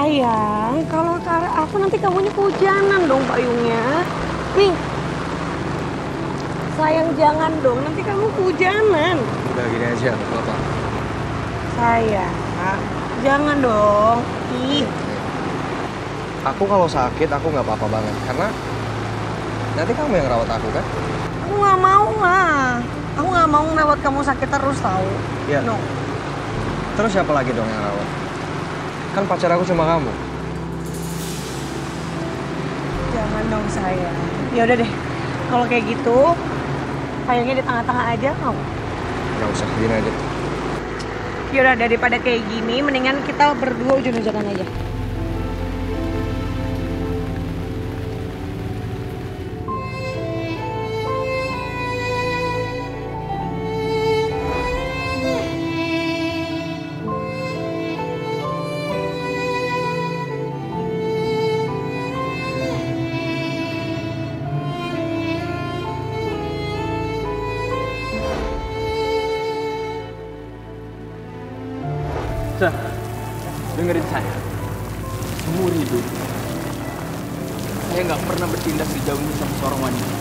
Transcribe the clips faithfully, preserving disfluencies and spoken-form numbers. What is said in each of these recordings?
Sayang, kalau ke arah aku nanti kamunya kehujanan dong payungnya. Nih, sayang jangan dong, nanti kamu kehujanan. Udah gini aja, gak apa-apa. Sayang, jangan dong. Ih. Aku kalau sakit aku nggak apa-apa banget karena nanti kamu yang rawat aku kan? Aku nggak mau lah. Aku nggak mau ngerawat kamu sakit terus tahu. Iya. No. Terus siapa lagi dong yang rawat? Kan pacar aku cuma kamu. Jangan dong sayang. Ya udah deh. Kalau kayak gitu, payungnya di tengah-tengah aja mau. Gak usah, gini aja. Yaudah daripada kayak gini, mendingan kita berdua ujung-ujungan aja. Cah, dengerin saya. Seumur hidup, saya nggak pernah bertindak dijauhi sama seorang wanita.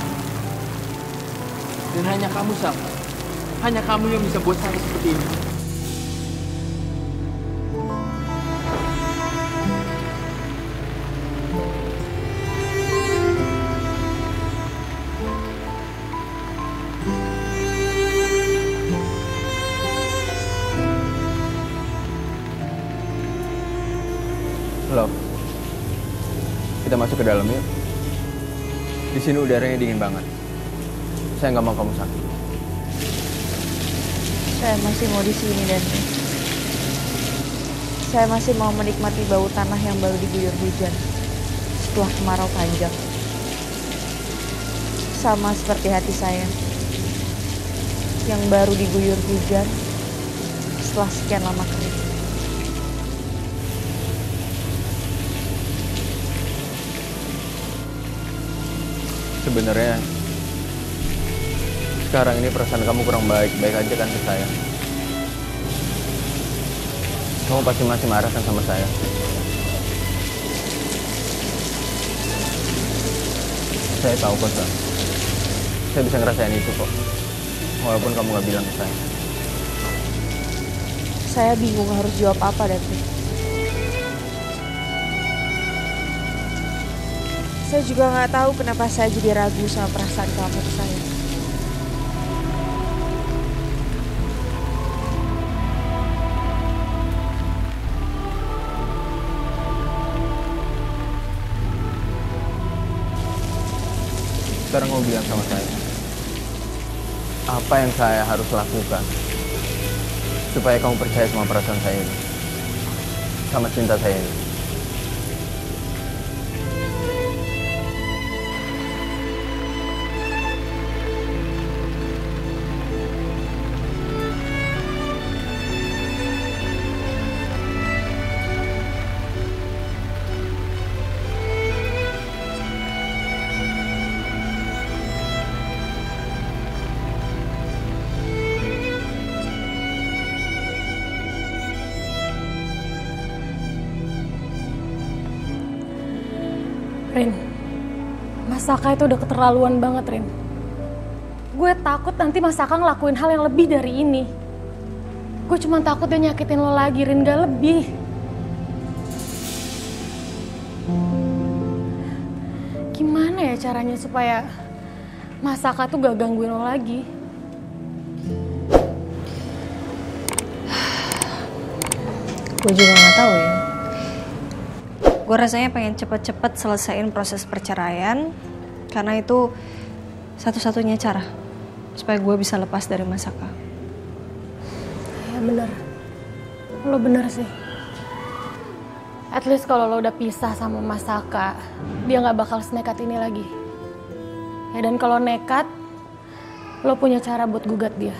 Dan hanya kamu, Sam. Hanya kamu yang bisa buat saya seperti ini. Loh, kita masuk ke dalam yuk. Di sini udaranya dingin banget. Saya nggak mau kamu sakit. Saya masih mau di sini dan saya masih mau menikmati bau tanah yang baru diguyur hujan setelah kemarau panjang. Sama seperti hati saya yang baru diguyur hujan setelah sekian lama kering. Sebenarnya sekarang ini perasaan kamu kurang baik-baik aja kan ke saya. Kamu pasti masih marah kan sama saya. Saya tahu kok, Sam. Saya bisa ngerasain itu kok. Walaupun kamu gak bilang ke saya. Saya bingung harus jawab apa, David. Saya juga nggak tahu kenapa saya jadi ragu sama perasaan kamu ke saya. Sekarang kamu bilang sama saya, apa yang saya harus lakukan supaya kamu percaya sama perasaan saya ini, sama cinta saya ini. Rin, Mas Saka itu udah keterlaluan banget, Rin. Gue takut nanti Mas Saka ngelakuin hal yang lebih dari ini. Gue cuma takut dia nyakitin lo lagi, Rin, gak lebih. Gimana ya caranya supaya Mas Saka tuh gak gangguin lo lagi? Gue juga gak tahu ya. Gue rasanya pengen cepet-cepet selesaiin proses perceraian karena itu satu-satunya cara supaya gue bisa lepas dari Mas Saka. Ya bener, lo bener sih. At least kalau lo udah pisah sama Mas Saka, dia gak bakal senekat ini lagi. Ya dan kalau nekat, lo punya cara buat gugat dia.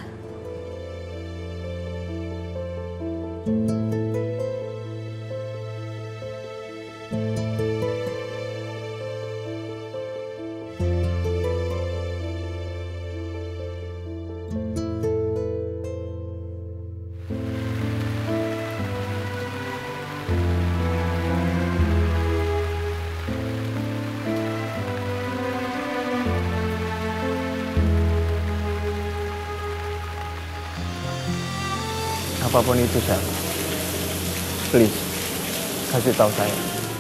Apapun itu, Sel. Please, kasih tahu saya.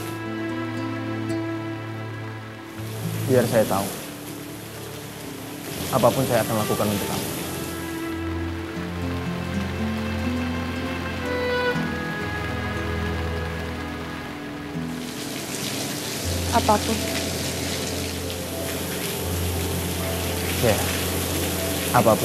Biar saya tahu. Apapun saya akan lakukan untuk kamu. Apapun. Ya, apapun.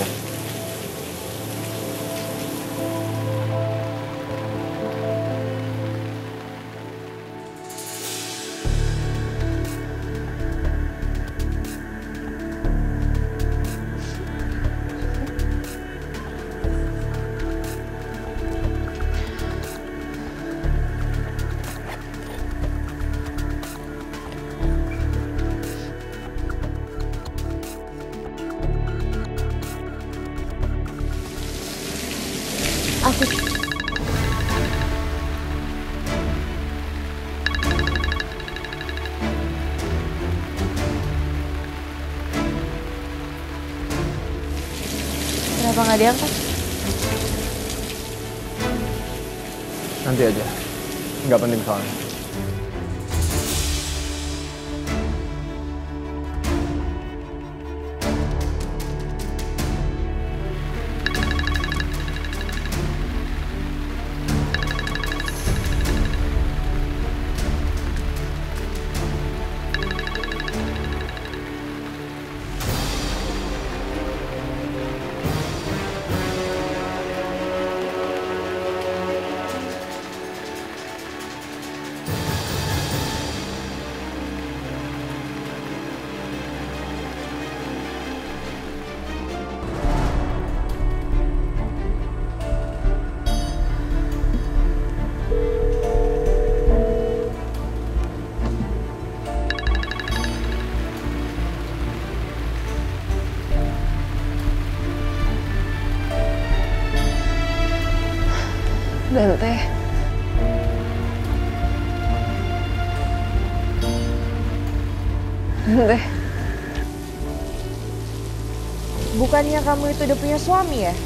Afif. Kenapa nggak diangkat? Nanti aja. Nggak penting soalnya. Dan teh. Teh. Bukannya kamu itu udah punya suami ya?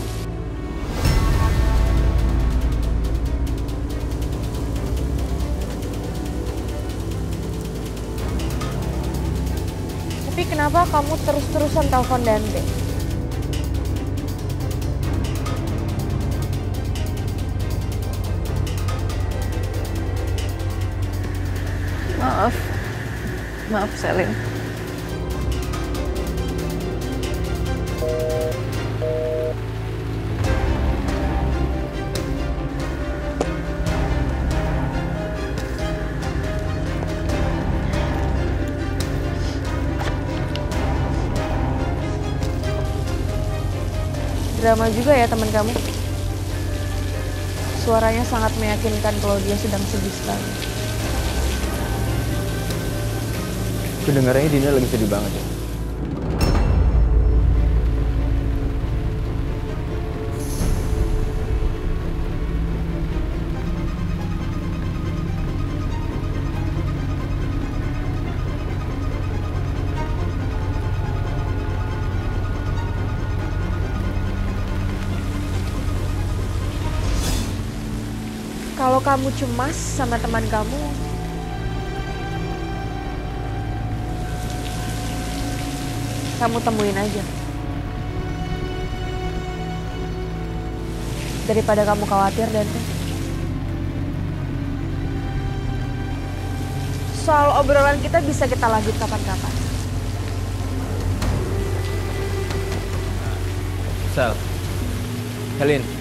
Tapi kenapa kamu terus-terusan telepon Dante? Maaf. Maaf, Selin. Drama juga ya teman kamu. Suaranya sangat meyakinkan kalau dia sedang sedih sekali. Kedengarannya Dina lagi sedih banget ya. Kalau kamu cemas sama teman kamu, kamu temuin aja. Daripada kamu khawatir, Dante. Soal obrolan kita bisa kita lanjut kapan-kapan. Sel, Helin,